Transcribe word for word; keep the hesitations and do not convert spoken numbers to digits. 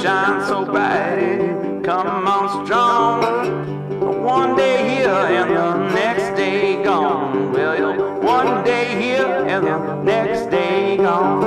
shine so bright, it come on strong. One day here and the next day gone. Well, you're one day here and the next day gone.